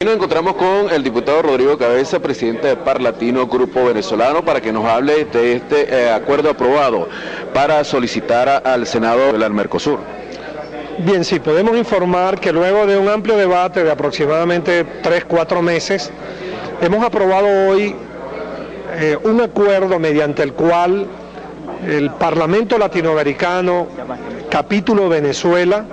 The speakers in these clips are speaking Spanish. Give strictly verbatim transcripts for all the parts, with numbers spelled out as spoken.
Nos encontramos con el diputado Rodrigo Cabeza, presidente de Parlatino Grupo Venezolano, para que nos hable de este eh, acuerdo aprobado para solicitar a, al Senado del Mercosur. Bien, sí, podemos informar que luego de un amplio debate de aproximadamente tres, cuatro meses, hemos aprobado hoy eh, un acuerdo mediante el cual el Parlamento Latinoamericano, capítulo Venezuela,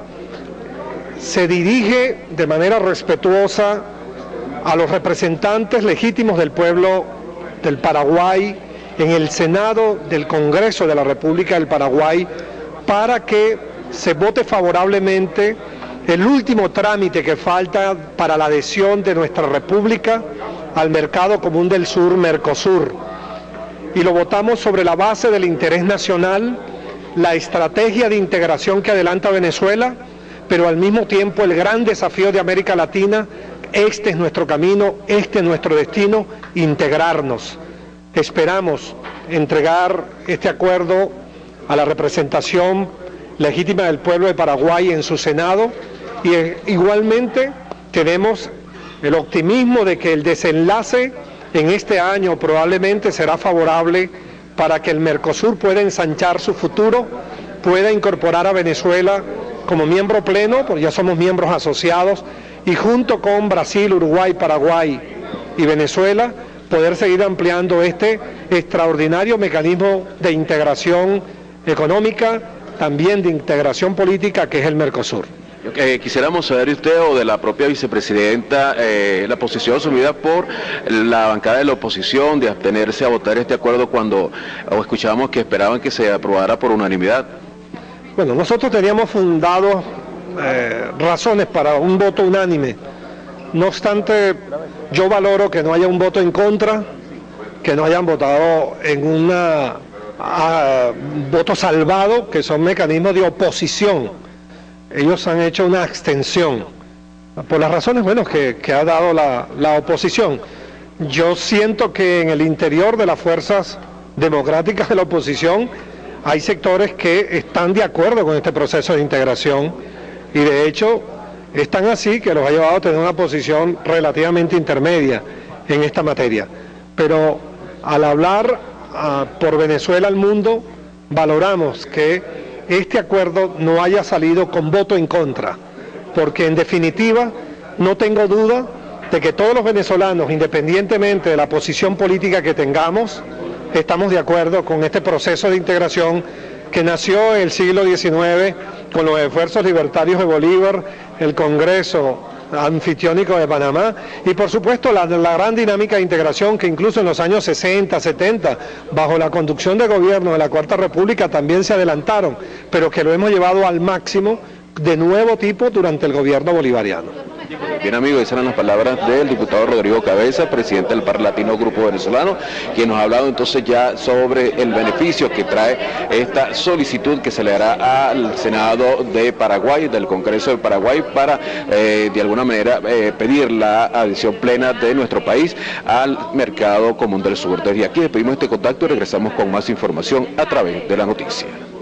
se dirige de manera respetuosa a los representantes legítimos del pueblo del Paraguay en el Senado del Congreso de la República del Paraguay para que se vote favorablemente el último trámite que falta para la adhesión de nuestra República al Mercado Común del Sur, Mercosur. Y lo votamos sobre la base del interés nacional, la estrategia de integración que adelanta Venezuela, pero al mismo tiempo el gran desafío de América Latina. Este es nuestro camino, este es nuestro destino, integrarnos. Esperamos entregar este acuerdo a la representación legítima del pueblo de Paraguay en su Senado y igualmente tenemos el optimismo de que el desenlace en este año probablemente será favorable para que el Mercosur pueda ensanchar su futuro, pueda incorporar a Venezuela como miembro pleno, porque ya somos miembros asociados, y junto con Brasil, Uruguay, Paraguay y Venezuela, poder seguir ampliando este extraordinario mecanismo de integración económica, también de integración política, que es el Mercosur. Eh, quisiéramos saber de usted o de la propia vicepresidenta eh, la posición asumida por la bancada de la oposición de abstenerse a votar este acuerdo cuando o escuchábamos que esperaban que se aprobara por unanimidad. Bueno, nosotros teníamos fundado eh, razones para un voto unánime. No obstante, yo valoro que no haya un voto en contra, que no hayan votado en un voto salvado, que son mecanismos de oposición. Ellos han hecho una abstención, por las razones bueno, que, que ha dado la, la oposición. Yo siento que en el interior de las fuerzas democráticas de la oposición hay sectores que están de acuerdo con este proceso de integración y de hecho es tan así que los ha llevado a tener una posición relativamente intermedia en esta materia. Pero al hablar uh, por Venezuela al mundo, valoramos que este acuerdo no haya salido con voto en contra, porque en definitiva no tengo duda de que todos los venezolanos, independientemente de la posición política que tengamos, estamos de acuerdo con este proceso de integración que nació en el siglo diecinueve con los esfuerzos libertarios de Bolívar, el Congreso anfitriónico de Panamá y por supuesto la, la gran dinámica de integración que incluso en los años sesenta, setenta, bajo la conducción de gobierno de la Cuarta República también se adelantaron, pero que lo hemos llevado al máximo de nuevo tipo durante el gobierno bolivariano. Bien amigos, esas eran las palabras del diputado Rodrigo Cabeza, presidente del Parlatino Grupo Venezolano, quien nos ha hablado entonces ya sobre el beneficio que trae esta solicitud que se le hará al Senado de Paraguay, del Congreso de Paraguay, para eh, de alguna manera eh, pedir la adhesión plena de nuestro país al Mercado Común del Sur. Desde aquí despedimos este contacto y regresamos con más información a través de la noticia.